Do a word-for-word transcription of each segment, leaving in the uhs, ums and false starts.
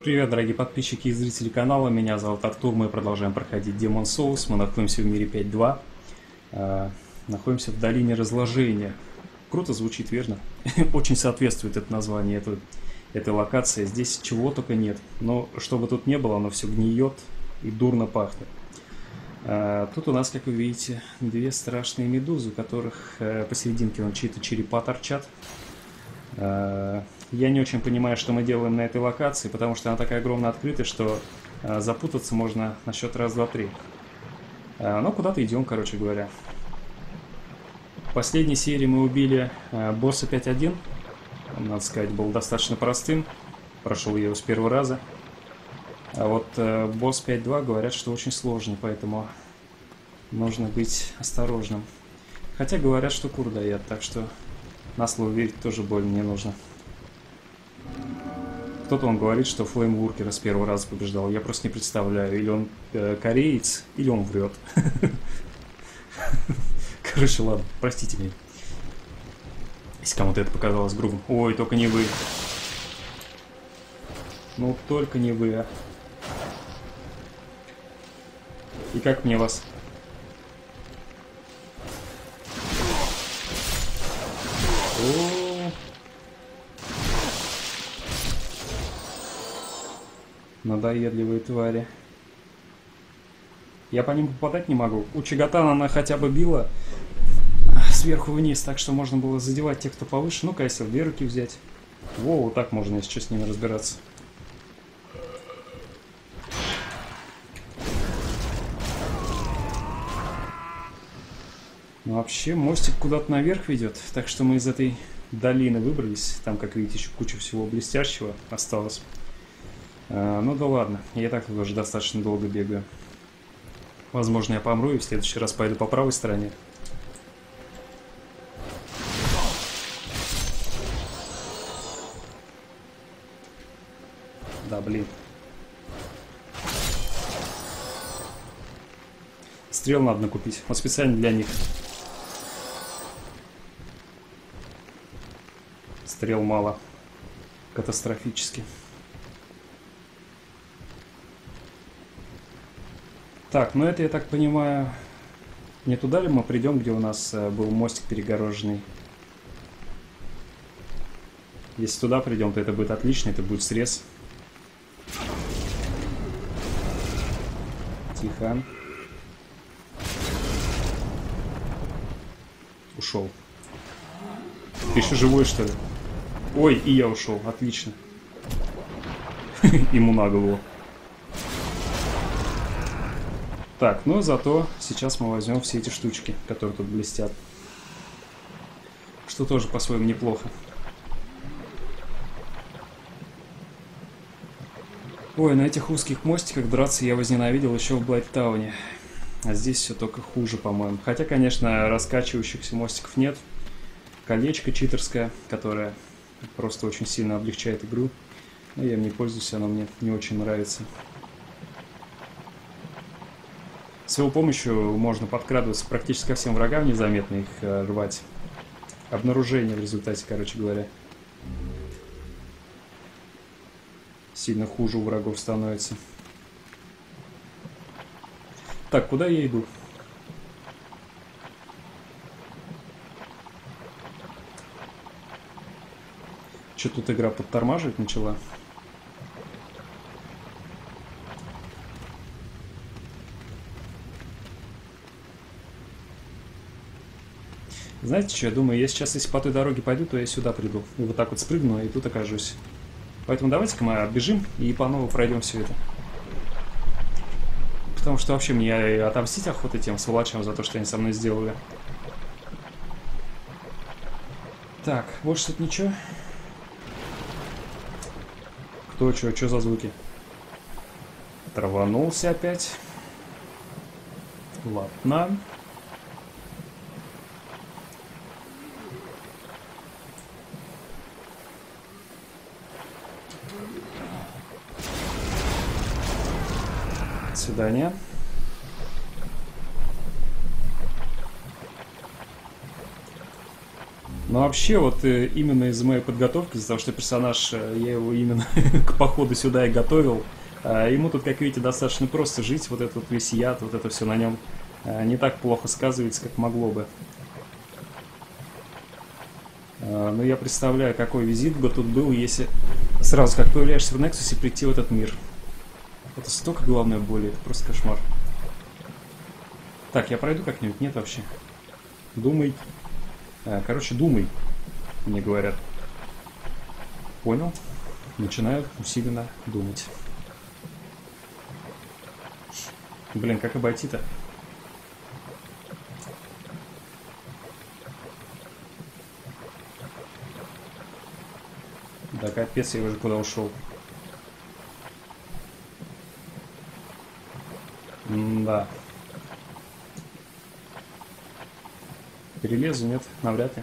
Привет, дорогие подписчики и зрители канала, меня зовут Артур, мы продолжаем проходить Demon's Souls, мы находимся в мире пять два, э, находимся в долине разложения. Круто звучит, верно? Очень соответствует это название этой, этой локации, здесь чего только нет, но что бы тут ни было, оно все гниет и дурно пахнет. Э, тут у нас, как вы видите, две страшные медузы, у которых э, посерединке вон чьи-то черепа торчат. Э, Я не очень понимаю, что мы делаем на этой локации, потому что она такая огромно открытая, что э, запутаться можно на счет раз, два, три. Э, но куда-то идем, короче говоря. В последней серии мы убили э, босса пять один. Он, надо сказать, был достаточно простым. Прошел я его с первого раза. А вот э, босс пять два говорят, что очень сложный, поэтому нужно быть осторожным. Хотя говорят, что кур дает, так что на слово верить тоже больно не нужно. Кто-то он говорит, что Флеймворкера с первого раза побеждал. Я просто не представляю. Или он э, кореец, или он врет. Короче, ладно, простите меня. Если кому-то это показалось грубым. Ой, только не вы. Ну, только не вы, а. И как мне вас? О-о-о. Надоедливые твари. Я по ним попадать не могу. У Чигатана она хотя бы била сверху вниз, так что можно было задевать тех, кто повыше. Ну-ка, если в две руки взять. Во, вот так можно, если что, с ними разбираться. Ну, вообще, мостик куда-то наверх ведет, так что мы из этой долины выбрались. Там, как видите, еще куча всего блестящего осталось. А, ну да ладно, я и так тут уже достаточно долго бегаю. Возможно, я помру и в следующий раз пойду по правой стороне. Да, блин. Стрел надо накупить. Вот специально для них. Стрел мало. Катастрофически. Так, ну это, я так понимаю, не туда ли мы придем, где у нас э, был мостик перегороженный? Если туда придем, то это будет отлично, это будет срез. Тихо. Ушел. Ты еще живой, что ли? Ой, и я ушел, отлично. Ему на голову. Так, ну зато сейчас мы возьмем все эти штучки, которые тут блестят. Что тоже по-своему неплохо. Ой, на этих узких мостиках драться я возненавидел еще в Блайттауне. А здесь все только хуже, по-моему. Хотя, конечно, раскачивающихся мостиков нет. Колечко читерское, которое просто очень сильно облегчает игру. Но я им не пользуюсь, оно мне не очень нравится. С его помощью можно подкрадываться практически ко всем врагам, незаметно их э, рвать. Обнаружение в результате, короче говоря. Сильно хуже у врагов становится. Так, куда я иду? Что тут игра подтормаживать начала? Знаете что, я думаю, я сейчас, если по той дороге пойду, то я сюда приду. И вот так вот спрыгну, и тут окажусь. Поэтому давайте-ка мы отбежим и по новой пройдем все это. Потому что вообще мне отомстить охота тем сволочам за то, что они со мной сделали. Так, больше тут ничего. Кто, что, что за звуки? Траванулся опять. Ладно. До свидания. Но вообще, вот э, именно из-за моей подготовки, из-за того, что персонаж, э, я его именно к походу сюда и готовил, э, ему тут, как видите, достаточно просто жить, вот этот вот весь яд, вот это все на нем э, не так плохо сказывается, как могло бы. Э, но я представляю, какой визит бы тут был, если сразу как появляешься в Нексусе прийти в этот мир. Это столько головной боли, это просто кошмар. Так, я пройду как-нибудь? Нет вообще. Думай. А, короче, думай, мне говорят. Понял? Начинаю усиленно думать. Блин, как обойти-то? Да капец, я уже куда ушел. М-да. Перелезу, нет, навряд ли.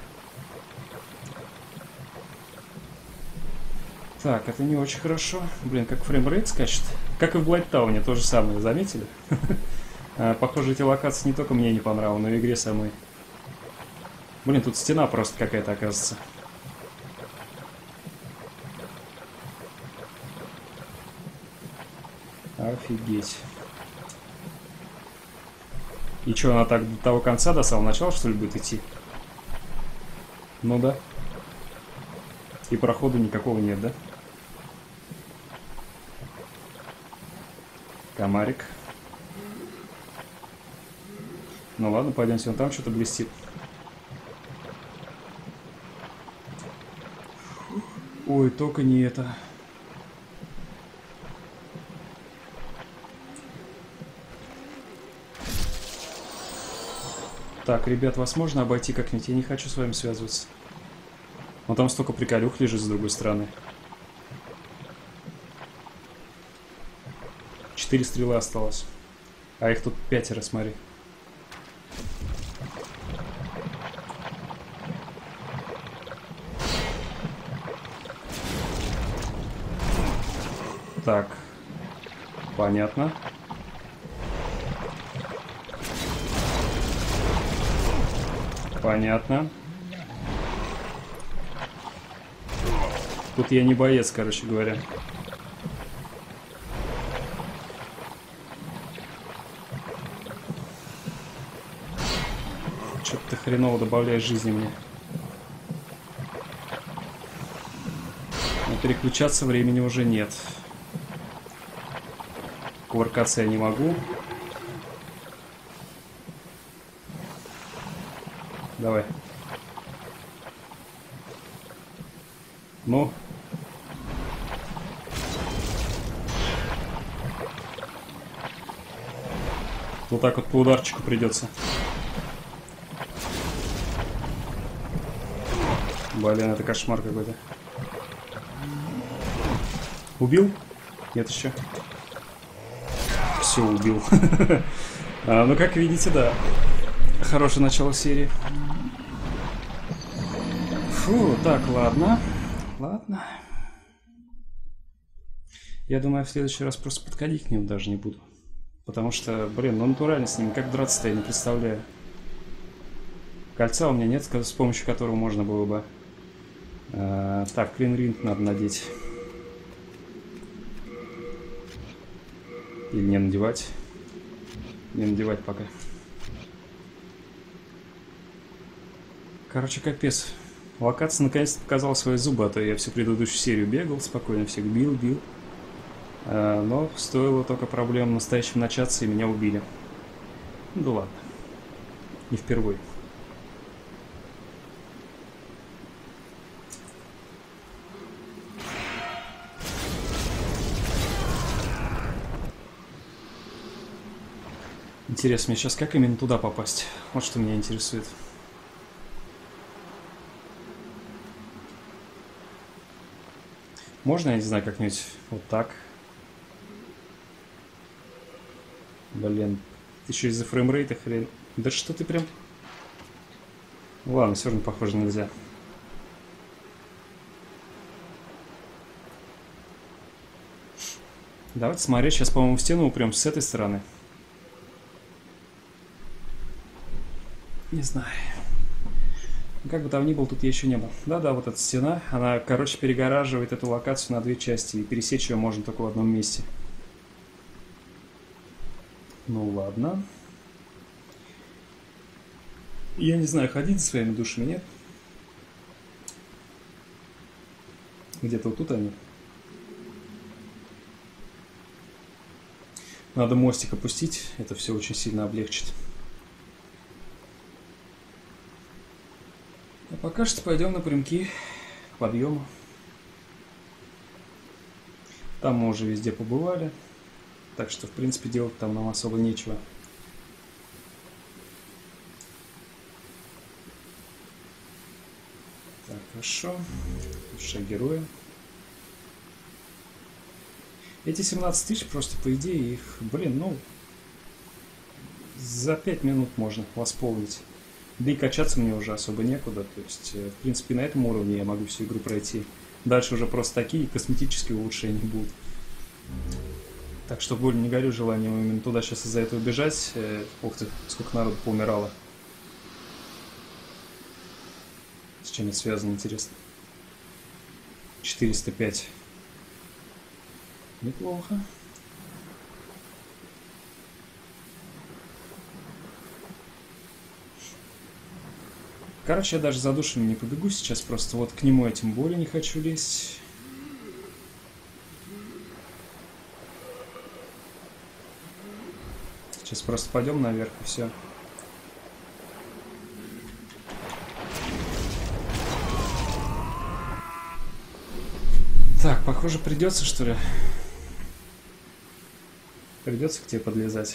Так, это не очень хорошо. Блин, как фреймрейт скачет. Как и в Блайттауне, то же самое, заметили? Похоже, эти локации не только мне не понравились, но и игре самой. Блин, тут стена просто какая-то, оказывается. Офигеть. И что, она так до того конца, до самого начала, что ли, будет идти? Ну да. И прохода никакого нет, да? Комарик. Ну ладно, пойдемте, вон там что-то блестит. Ой, только не это. Так, ребят, вас можно обойти как-нибудь? Я не хочу с вами связываться. Но там столько приколюх лежит с другой стороны. Четыре стрелы осталось. А их тут пятеро, смотри. Так. Понятно. Понятно. Тут я не боец, короче говоря. Что-то ты хреново добавляешь жизни мне. Но переключаться времени уже нет. Кувыркаться я не могу. Давай. Ну. Вот так вот по ударчику придется. Блин, это кошмар какой-то. Убил? Нет еще. Все, убил. а, ну, как видите, да. Хорошее начало серии. Фу, так, ладно. Ладно. Я думаю, в следующий раз просто подходить к ним даже не буду. Потому что, блин, ну натурально с ними как драться-то я не представляю. Кольца у меня нет, с помощью которого можно было бы... А, так, клин-ринг надо надеть. Или не надевать. Не надевать пока. Короче, капец. Локация наконец-то показала свои зубы, а то я всю предыдущую серию бегал, спокойно всех бил, бил. А, но стоило только проблем настоящим начаться, и меня убили. Ну да ладно. Не впервые. Интересно, мне сейчас как именно туда попасть? Вот что меня интересует. Можно, я не знаю, как-нибудь вот так? Блин, еще из-за фреймрейта хрен. Да что ты прям... Ладно, все равно, похоже, нельзя. Давайте смотреть, сейчас, по-моему, в стену упрем с этой стороны. Не знаю. Как бы там ни было, тут я еще не был. Да-да, вот эта стена, она, короче, перегораживает эту локацию на две части, и пересечь ее можно только в одном месте. Ну ладно. Я не знаю, ходить за своими душами, нет? Где-то вот тут они. Надо мостик опустить, это все очень сильно облегчит. А пока что пойдем напрямки к подъему. Там мы уже везде побывали, так что, в принципе, делать там нам особо нечего. Так, хорошо. Душа героя. Эти семнадцать тысяч просто, по идее, их, блин, ну, за пять минут можно восполнить. Да и качаться мне уже особо некуда. То есть, в принципе, на этом уровне я могу всю игру пройти. Дальше уже просто такие косметические улучшения будут. Так что, более не горю желанием именно туда сейчас из-за этого бежать. Ух ты, сколько народу поумирало. С чем это связано, интересно? четыреста пять. Неплохо. Короче, я даже за душами не побегу сейчас, просто вот к нему я тем более не хочу лезть. Сейчас просто пойдем наверх и все. Так, похоже, придется, что ли? Придется к тебе подлезать.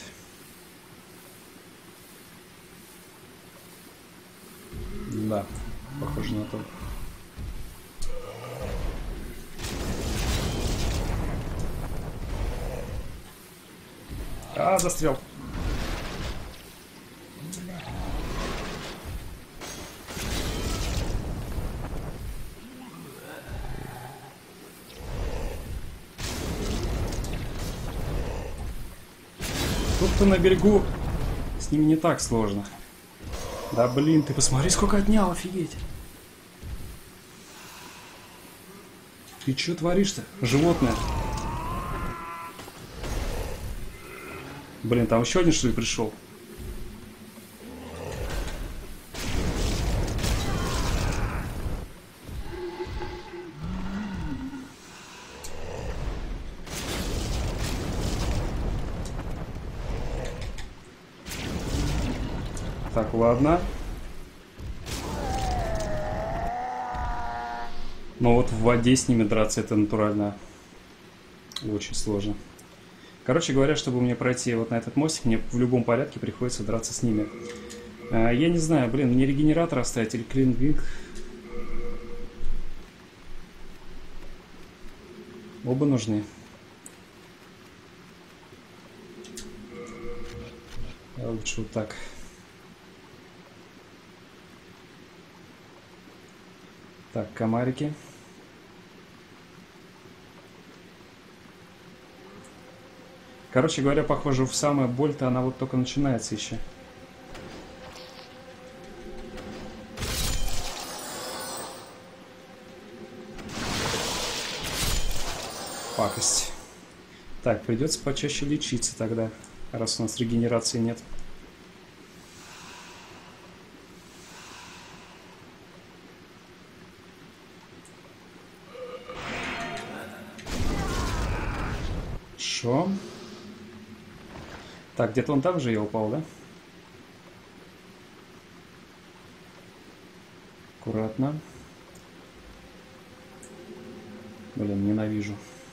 Да, похоже на то. А, застрял. Тут-то на берегу с ними не так сложно. Да блин, ты посмотри, сколько отнял, офигеть. Ты чё творишь-то, животное? Блин, там еще один, что ли, пришел? Так, ладно. Но вот в воде с ними драться это натурально очень сложно. Короче говоря, чтобы мне пройти вот на этот мостик, мне в любом порядке приходится драться с ними. А, я не знаю, блин, мне регенератор оставить или клинвинг? Оба нужны. А лучше вот так. Так, комарики. Короче говоря, похоже, в самая боль-то она вот только начинается еще. Пакость. Так, придется почаще лечиться тогда, раз у нас регенерации нет. Шо? Так, где-то он там же я упал, да? Аккуратно. Блин, ненавижу.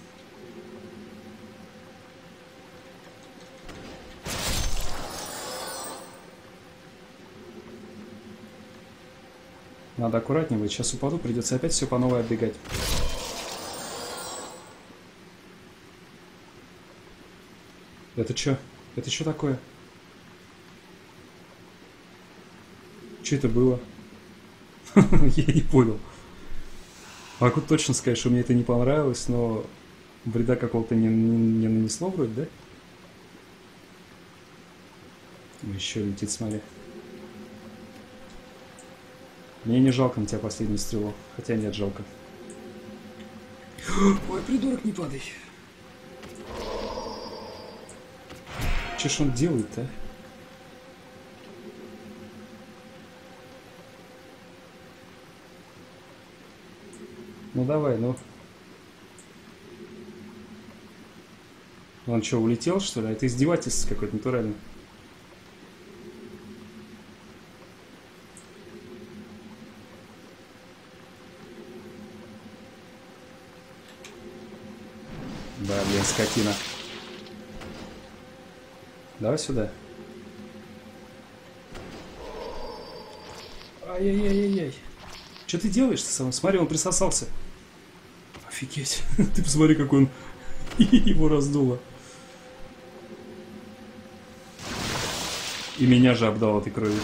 Надо аккуратнее быть. Сейчас упаду, придется опять все по новой отбегать. Это что? Это что такое? Что это было? Я не понял. Могу точно сказать, что мне это не понравилось, но вреда какого-то не, не, не нанесло вроде, да? Еще летит, смотри. Мне не жалко на тебя последнюю стрелу. Хотя нет, жалко. Ой, придурок, не падай. Че ж он делает-то? Ну давай, ну. Он что, улетел, что ли? Это издевательство какое-то натуральное. Да, блин, скотина. Давай сюда. Ай-яй-яй-яй-яй. Что ты делаешь-то сам? Смотри, он присосался. Офигеть. Ты посмотри, как он его раздуло. И меня же обдал этой кровью.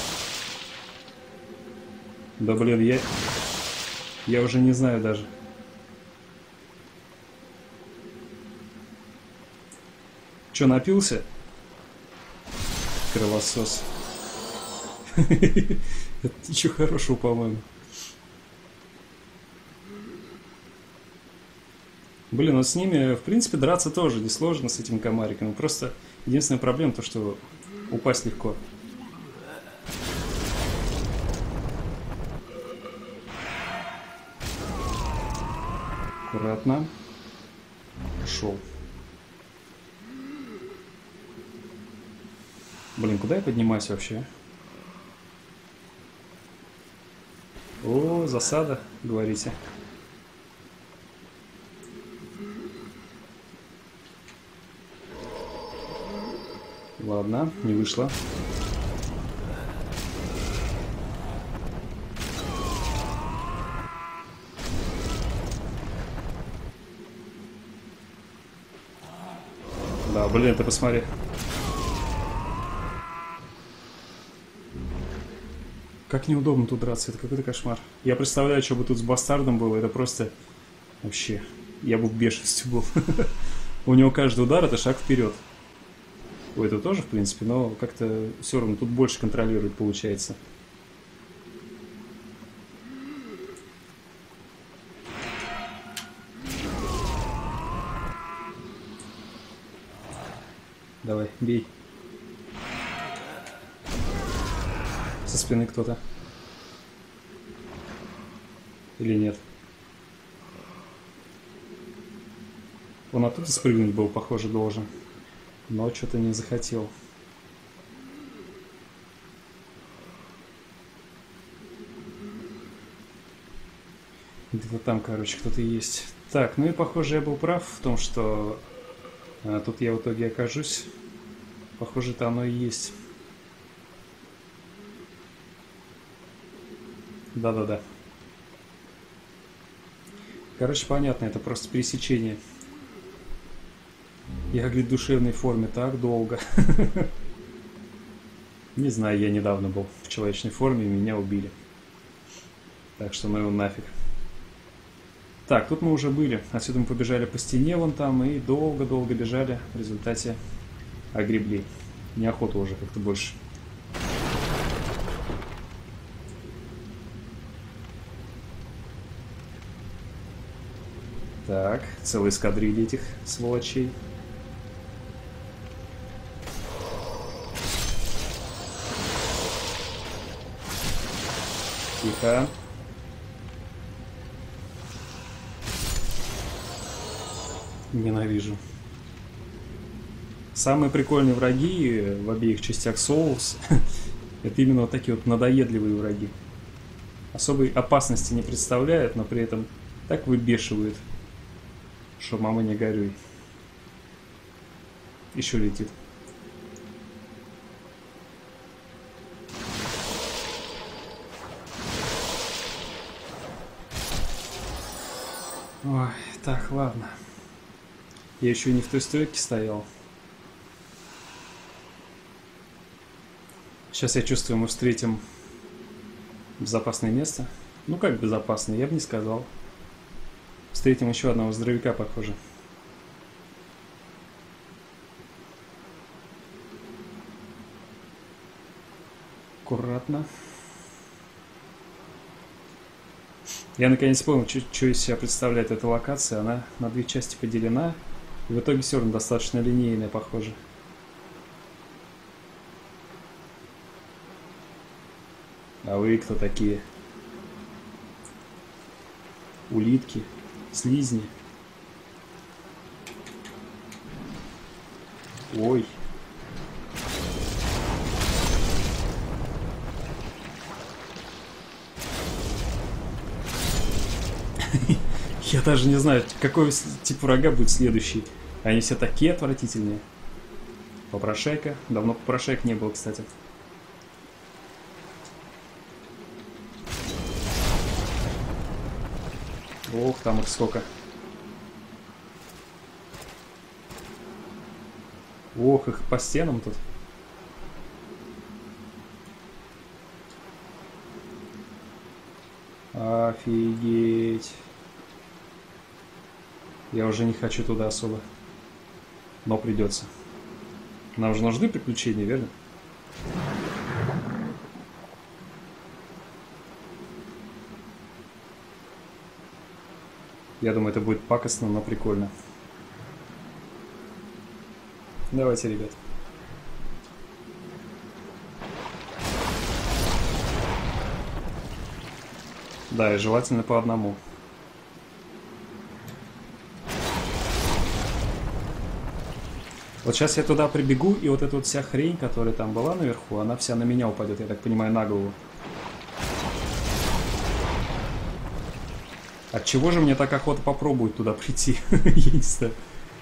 Да блин, я... Я уже не знаю даже. Че, напился? Кровосос. Это ничего хорошего, по-моему. Блин, ну с ними, в принципе, драться тоже несложно, с этим комариком. Просто единственная проблема то, что упасть легко. Аккуратно. Пошел. Блин, куда я поднимаюсь вообще? О, засада, говорите. Ладно, не вышло. Да, блин, ты посмотри. Как неудобно тут драться, это какой-то кошмар. Я представляю, что бы тут с бастардом было, это просто... Вообще, я бы в бешенстве был. У него каждый удар это шаг вперед. У этого тоже, в принципе, но как-то все равно тут больше контролирует, получается. Давай, бей. Со спины кто-то. Или нет? Он оттуда спрыгнуть был, похоже, должен. Но что-то не захотел. Где-то там, короче, кто-то есть. Так, ну и похоже, я был прав в том, что а, тут я в итоге окажусь. Похоже, это оно и есть. Да-да-да. Короче, понятно, это просто пересечение. Я, говорит, в душевной форме так долго. Не знаю, я недавно был в человечной форме, и меня убили. Так что ну его нафиг. Так, тут мы уже были. Отсюда мы побежали по стене вон там и долго-долго бежали. В результате огребли. Неохота уже как-то больше. Так, целая эскадрилья этих сволочей. Тихо. Ненавижу. Самые прикольные враги в обеих частях Souls это именно вот такие вот надоедливые враги. Особой опасности не представляют, но при этом так выбешивают, что мама не горюй. Еще летит. Ой, так, ладно. Я еще не в той стойке стоял. Сейчас я чувствую, мы встретим безопасное место. Ну как безопасное, я бы не сказал. Встретим еще одного здоровяка, похоже. Аккуратно. Я наконец понял, что из себя представляет эта локация. Она на две части поделена. И в итоге все равно достаточно линейная, похоже. А вы кто такие? Улитки, слизни. Ой. Я даже не знаю, какой тип врага будет следующий. Они все такие отвратительные. Попрошайка. Давно попрошайк не было, кстати. Ох, там их сколько. Ох, их по стенам тут. Офигеть. Я уже не хочу туда особо. Но придется. Нам же нужны приключения, верно? Я думаю, это будет пакостно, но прикольно. Давайте, ребят. Да, и желательно по одному. Вот сейчас я туда прибегу, и вот эта вот вся хрень, которая там была наверху, она вся на меня упадет, я так понимаю, на голову. Отчего же мне так охота попробовать туда прийти? Я не знаю.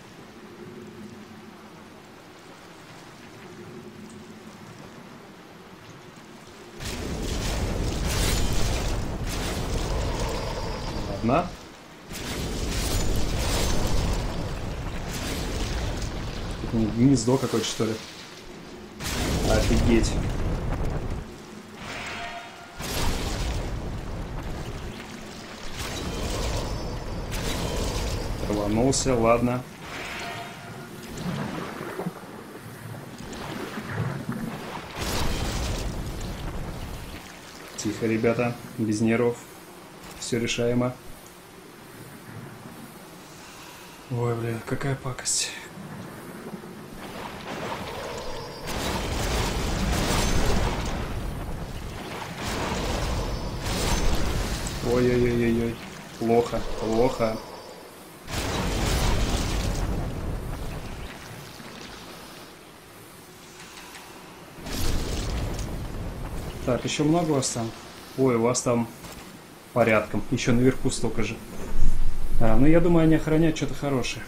Ладно. Это не гнездо какое-то, что ли? Офигеть. Рванулся, ладно. Тихо, ребята, без нервов. Все решаемо. Ой, блин, какая пакость. Ой-ой-ой-ой-ой. Плохо, плохо. Так, еще много у вас там? Ой, у вас там порядком. Еще наверху столько же. А, ну, я думаю, они охраняют что-то хорошее.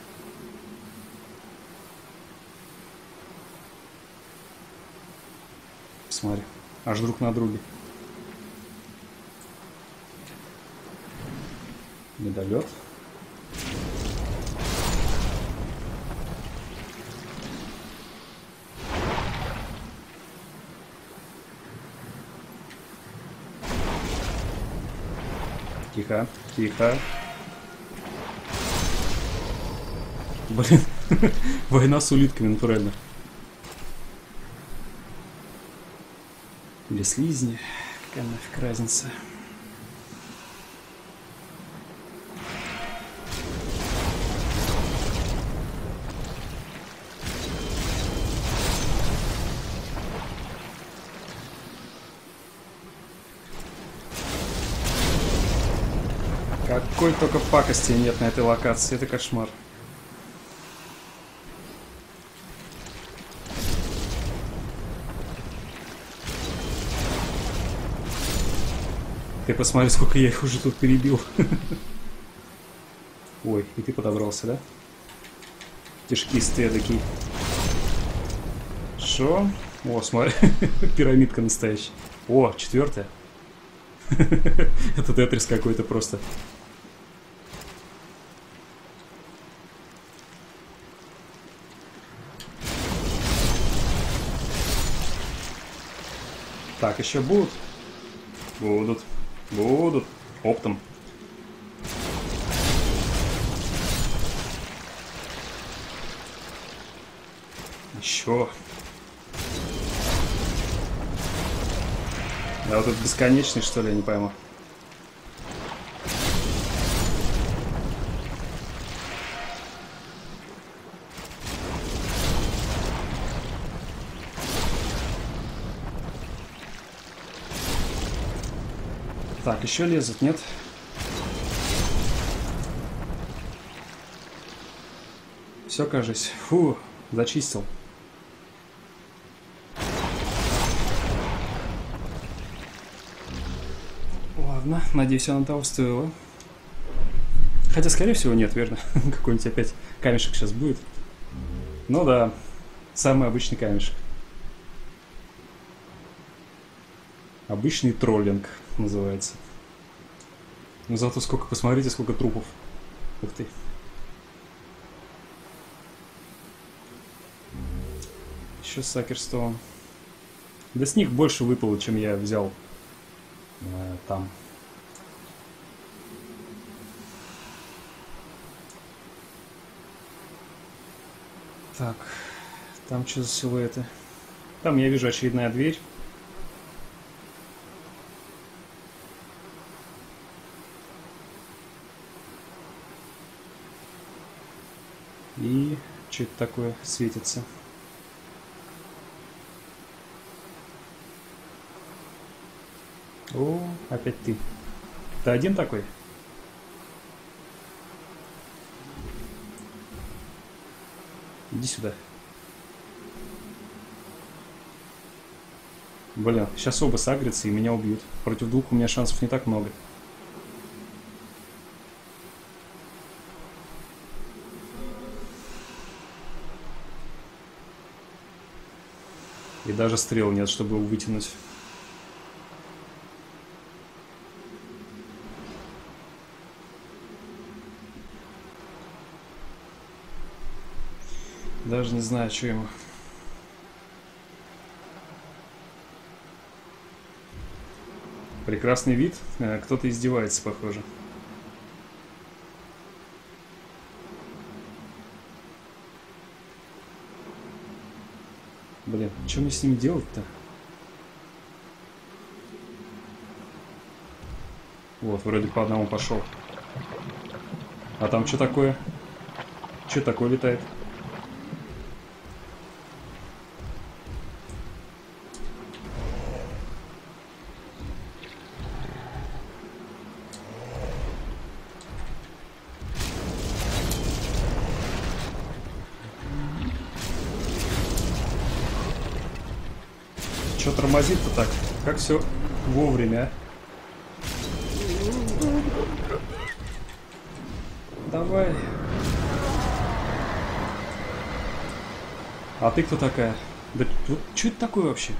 Посмотри. Аж друг на друге. Медолет. Тихо, тихо. Блин, война с улитками, натурально. Или слизни. Какая нафиг разница. Какой только пакости нет на этой локации, это кошмар. Ты посмотри, сколько я их уже тут перебил. Ой, и ты подобрался, да? Тяжкистый такие. Шо? О, смотри, пирамидка настоящая. О, четвертая. Это тетрис какой-то просто. Так, еще будут? Будут. Будут. Оптом. Еще. Да, вот тут бесконечный, что ли, я не пойму. Так, еще лезут, нет? Все, кажется. Фу, зачистил. Ладно, надеюсь, она того стоила. Хотя, скорее всего, нет, верно? Какой-нибудь опять камешек сейчас будет. Ну да, самый обычный камешек. Обычный троллинг называется. Но зато сколько, посмотрите, сколько трупов. Ух ты. Еще Сакерстоун. Да с них больше выпало, чем я взял э, там. Так, там что за силуэты? Там я вижу очередная дверь. И что это такое светится? О, опять ты. Ты один такой? Иди сюда. Блин, сейчас оба сагрятся и меня убьют. Против двух у меня шансов не так много. И даже стрел нет, чтобы его вытянуть. Даже не знаю, что ему. Прекрасный вид. Кто-то издевается, похоже. Блин, что мне с ним делать-то? Вот, вроде по одному пошел. А там что такое? Что такое летает? Что тормозит-то так? Как все вовремя, а? Давай. А ты кто такая? Да вот что это такое вообще?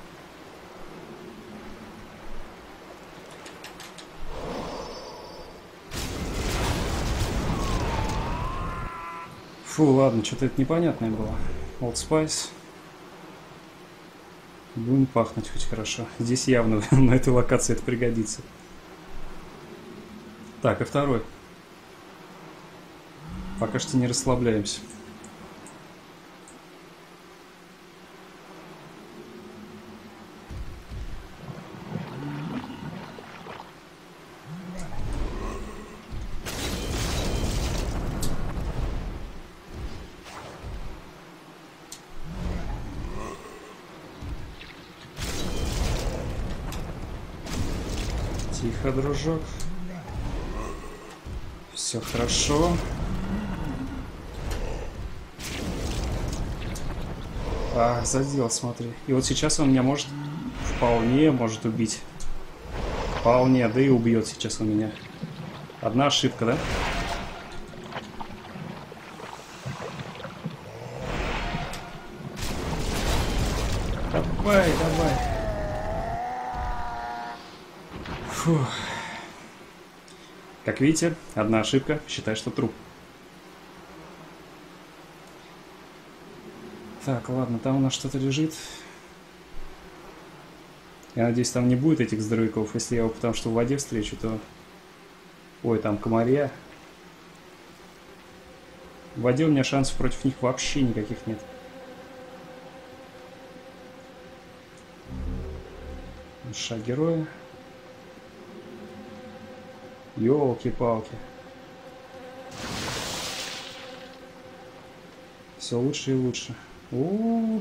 Фу, ладно, что-то это непонятное было. Old Spice. Будем пахнуть хоть хорошо. Здесь явно на этой локации это пригодится. Так, и второй. Пока что не расслабляемся. Тихо, дружок. Все хорошо. А, задел, смотри. И вот сейчас он меня может вполне может убить. Вполне, да и убьет сейчас он меня. Одна ошибка, да? Давай, давай. Фух. Как видите, одна ошибка, считай, что труп. Так, ладно, там у нас что-то лежит. Я надеюсь, там не будет этих здоровяков. Если я его потому что в воде встречу, то... Ой, там комарья. В воде у меня шансов против них вообще никаких нет. Душа героя. Ёлки-палки. Все лучше и лучше. У-у-у.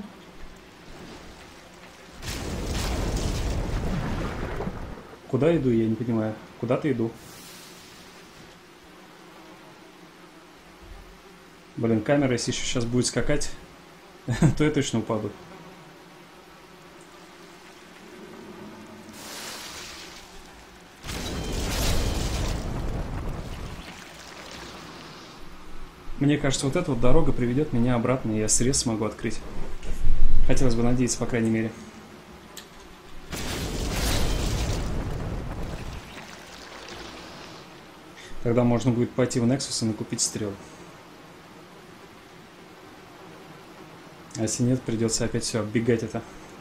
Куда иду, я не понимаю. Куда-то иду. Блин, камера, если еще сейчас будет скакать, то я точно упаду. Мне кажется, вот эта вот дорога приведет меня обратно, и я срез смогу открыть. Хотелось бы надеяться, по крайней мере. Тогда можно будет пойти в Nexus и накупить стрел. А если нет, придется опять все оббегать это.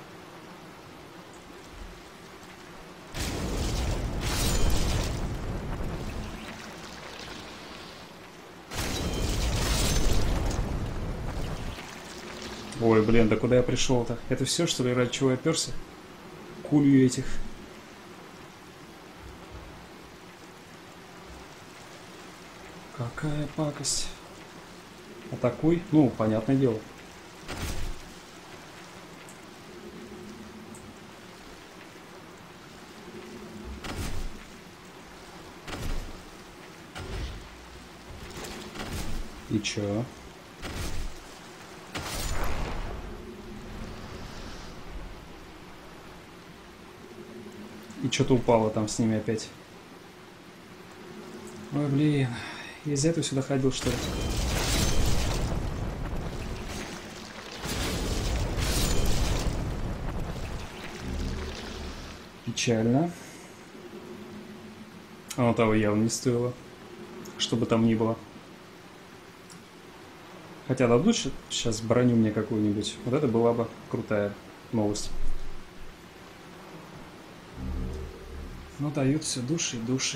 Ой, блин, да куда я пришел-то? Это все, что ли, ради чего я перся? Кулью этих. Какая пакость. Атакуй. Ну, понятное дело. И чё? И что-то упало там с ними опять. Ой, блин. Я из-за этого сюда ходил, что ли? Печально. Оно того явно не стоило. Что бы там ни было. Хотя дадут сейчас броню мне какую-нибудь. Вот это была бы крутая новость. Ну, дают все души и души.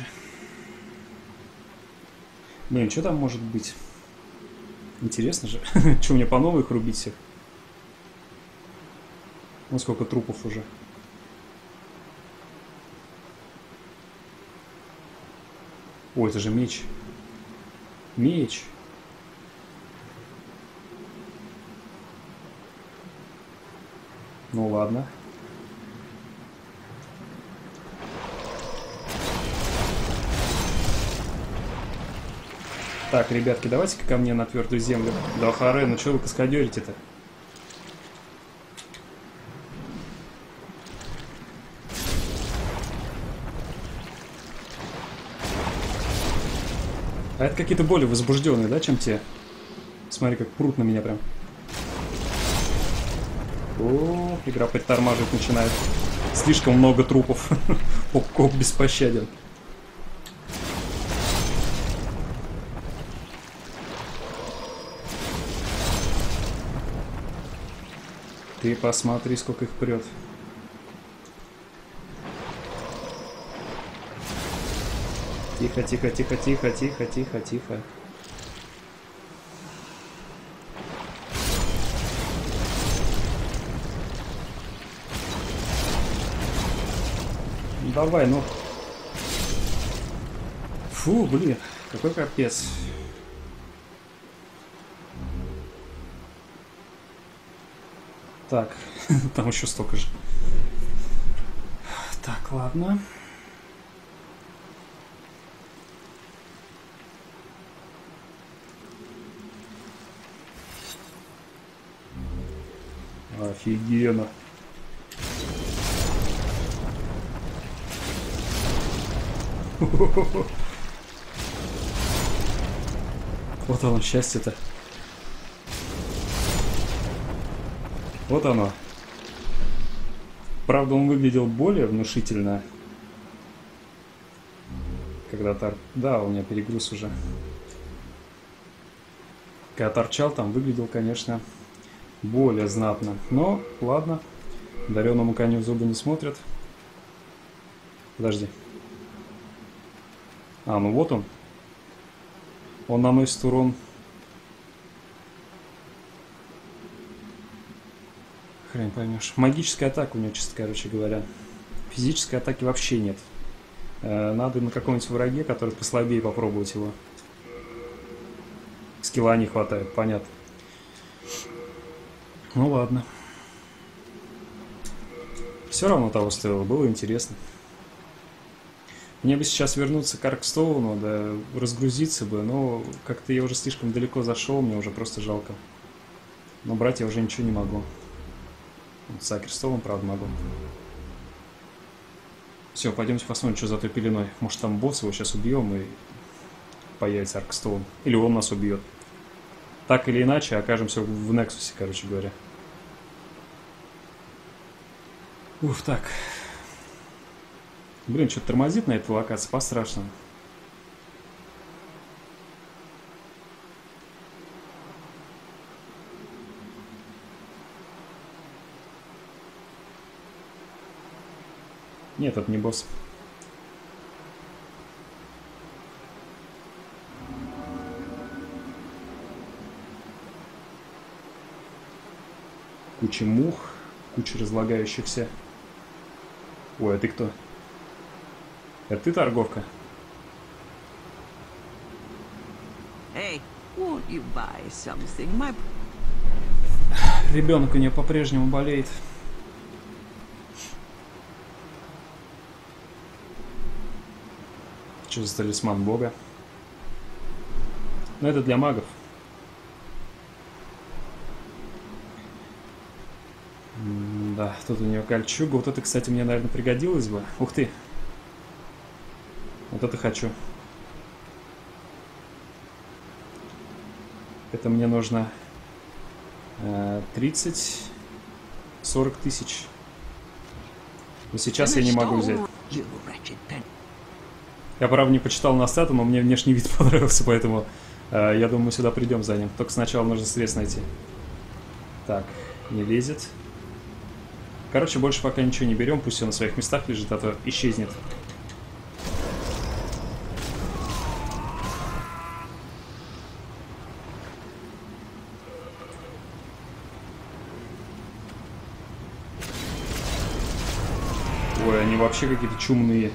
Блин, что там может быть? Интересно же. Что, мне по новой их рубить всех? Ну, сколько трупов уже. Ой, это же меч. Меч. Ну, ладно. Так, ребятки, давайте-ка ко мне на твердую землю. Да, харе, ну что вы каскадерите-то? А это какие-то более возбужденные, да, чем те? Смотри, как прут на меня прям. О, игра подтормаживать начинает. Слишком много трупов. Поп-коп беспощаден. Ты посмотри, сколько их прет. Тихо, тихо, тихо, тихо, тихо, тихо, тихо. Давай, ну. Фу, блин, какой капец. Так, там еще столько же. Так, ладно. Офигенно. Вот оно, счастье-то. Вот оно. Правда, он выглядел более внушительно. Когда тор... Да, у меня перегруз уже. Когда торчал, там выглядел, конечно, более знатно. Но, ладно. Дареному коню в зубы не смотрят. Подожди. А, ну вот он. Он наносит урон. Хрен поймешь. Магическая атака у него, честно короче говоря. Физической атаки вообще нет. Надо на каком-нибудь враге, который послабее, попробовать его. Скилла не хватает, понятно. Ну ладно. Все равно того стоило, было интересно. Мне бы сейчас вернуться к Аркстоуну, да разгрузиться бы, но как-то я уже слишком далеко зашел, мне уже просто жалко. Но брать я уже ничего не могу. С Акерстоуном, правда, могу. Все, пойдемте посмотрим, что за той пеленой. Может, там босс, его сейчас убьем и появится Аркстоун. Или он нас убьет. Так или иначе, окажемся в Нексусе, короче говоря. Уф, так. Блин, что-то тормозит на этой локации, по-страшному. Нет, это не босс. Куча мух, куча разлагающихся. Ой, а ты кто? Это ты торговка? Hey, won't you buy something, my... Ребенок у нее по-прежнему болеет. Что за талисман бога? Ну, это для магов. М да, тут у нее кольчуга. Вот это, кстати, мне, наверное, пригодилось бы. Ух ты. Вот это хочу. Это мне нужно э, тридцать сорок тысяч. Но сейчас я не могу взять. Я, правда, не почитал на стату, но мне внешний вид понравился, поэтому э, я думаю, мы сюда придем за ним. Только сначала нужно средств найти. Так, не лезет. Короче, больше пока ничего не берем, пусть все на своих местах лежит, а то исчезнет. Ой, они вообще какие-то чумные.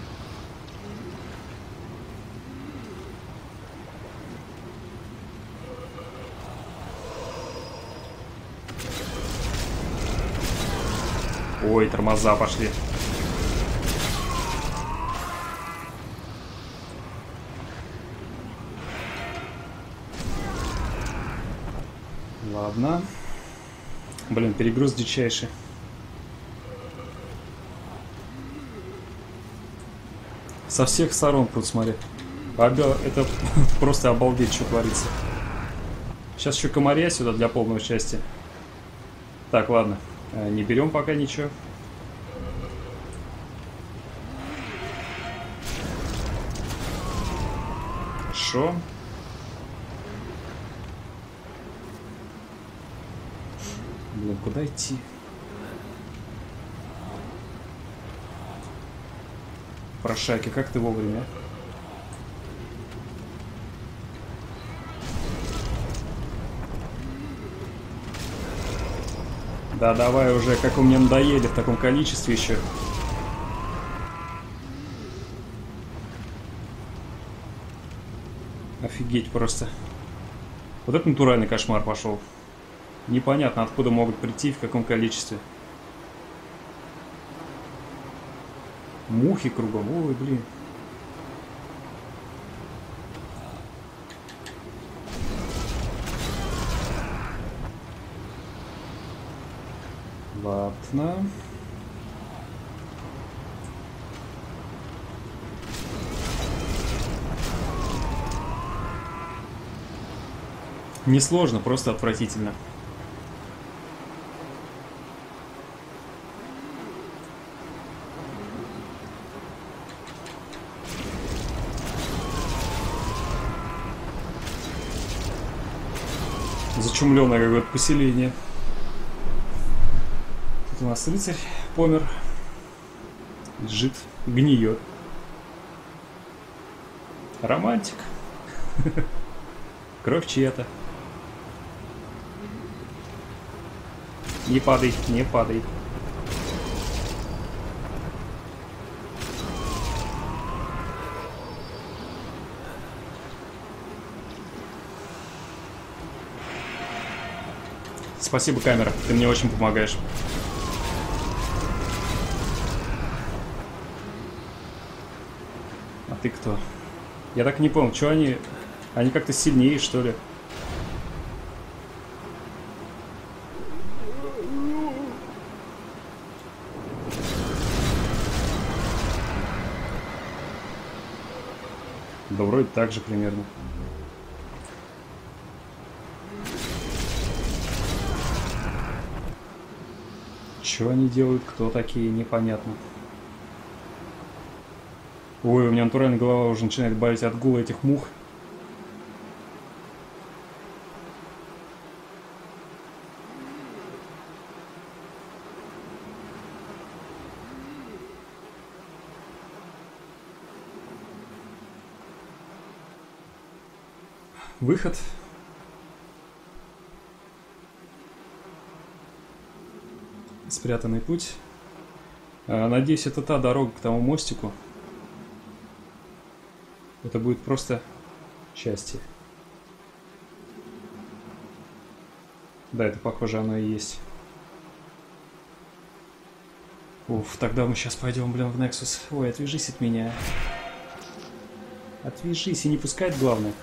Ой, тормоза пошли. Ладно. Блин, перегруз дичайший. Со всех сторон тут, смотри. Это просто обалдеть, что творится. Сейчас еще комарья сюда для полного счастья. Так, ладно. Не берем пока ничего. Хорошо. Блин, куда идти? Прошайки, как ты вовремя? Да, давай уже, как у меня надоели в таком количестве еще. Офигеть просто. Вот это натуральный кошмар пошел. Непонятно, откуда могут прийти, в каком количестве. Мухи кругом. Ой, блин. Ладно. Несложно, просто отвратительно. Зачумленное какое-то поселение. Тут у нас рыцарь помер. Лежит, гниет. Романтик. Кровь чья-то. Не падай, не падай. Спасибо, камера, ты мне очень помогаешь. Я так не помню, что они... Они как-то сильнее, что ли? Да вроде так же примерно. Что они делают, кто такие, непонятно. Ой, у меня натурально голова уже начинает болеть от гула этих мух. Выход. Спрятанный путь. Надеюсь, это та дорога к тому мостику. Это будет просто счастье. Да, это похоже, оно и есть. Уф, тогда мы сейчас пойдем, блин, в Nexus. Ой, отвяжись от меня. Отвяжись и не пускать, главное.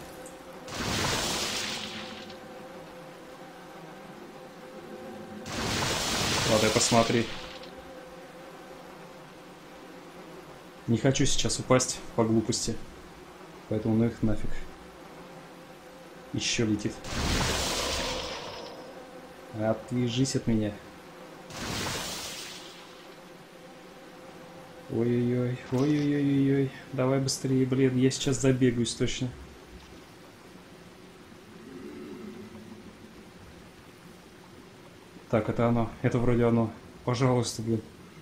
Ладно, посмотри. Не хочу сейчас упасть по глупости. Поэтому ну их нафиг. Еще летит. Отвяжись от меня. Ой-ой-ой, ой-ой-ой-ой. Давай быстрее, блин, я сейчас забегаюсь точно. Так, это оно. Это вроде оно. Пожалуйста, блин.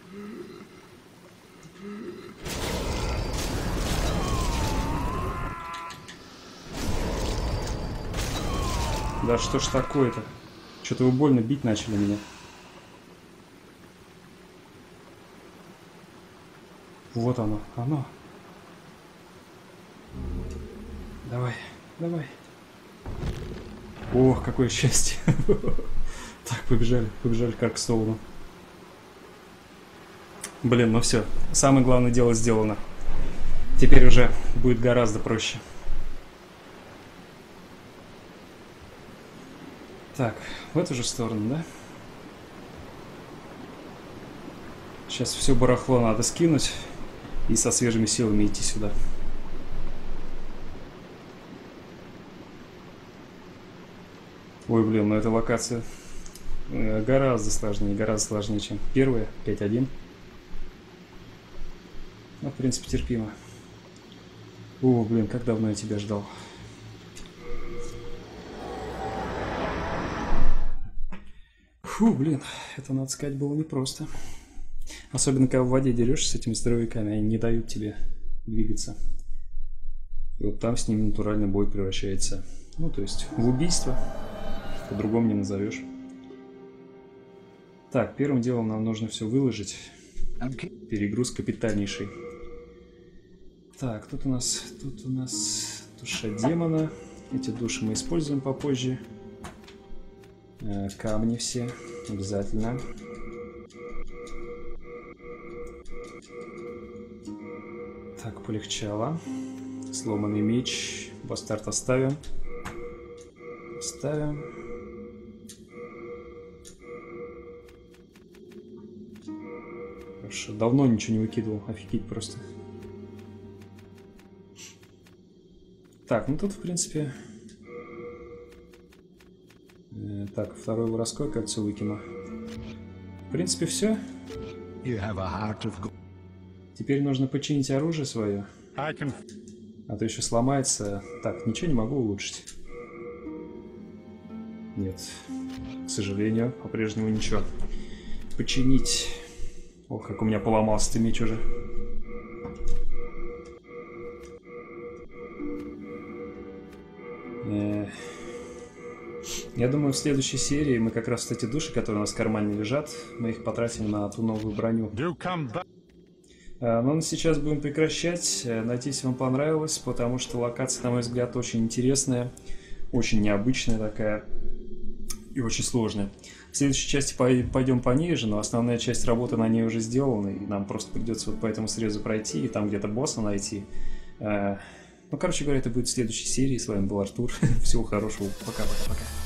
Да что ж такое-то? Что-то вы больно бить начали меня. Вот оно, оно. Давай, давай. Ох, какое счастье. Так, побежали, побежали как к Стоуну. Блин, ну все, самое главное дело сделано. Теперь уже будет гораздо проще. Так, в эту же сторону, да? Сейчас все барахло надо скинуть и со свежими силами идти сюда. Ой, блин, ну эта локация гораздо сложнее, гораздо сложнее, чем первая, пять один. Ну, в принципе, терпимо. О, блин, как давно я тебя ждал. Фу, блин, это, надо сказать, было непросто. Особенно, когда в воде дерешься с этими здоровяками, они не дают тебе двигаться. И вот там с ними натуральный бой превращается, ну, то есть в убийство. По-другому не назовешь. Так, первым делом нам нужно все выложить. Перегруз капитальнейший. Так, тут у нас, тут у нас душа демона. Эти души мы используем попозже. Э, камни все, обязательно. Так, полегчало. Сломанный меч. Бастард оставим. Оставим. Хорошо, давно ничего не выкидывал, офигеть просто. Так, ну тут, в принципе... Э, так, второе воровское кольцо выкину. В принципе, все. Теперь нужно починить оружие свое. Can... А то еще сломается. Так, ничего не могу улучшить. Нет. К сожалению, по-прежнему ничего. Починить... Ох, как у меня поломался-то меч уже. Э-э- Я думаю, в следующей серии мы как раз эти души, которые у нас в кармане лежат, мы их потратим на ту новую броню. А, но сейчас будем прекращать. Надеюсь, вам понравилось, потому что локация, на мой взгляд, очень интересная, очень необычная такая и очень сложная. В следующей части пойдем пониже, но основная часть работы на ней уже сделана, и нам просто придется вот по этому срезу пройти и там где-то босса найти. Ну, короче говоря, это будет в следующей серии. С вами был Артур. Всего хорошего. Пока-пока-пока.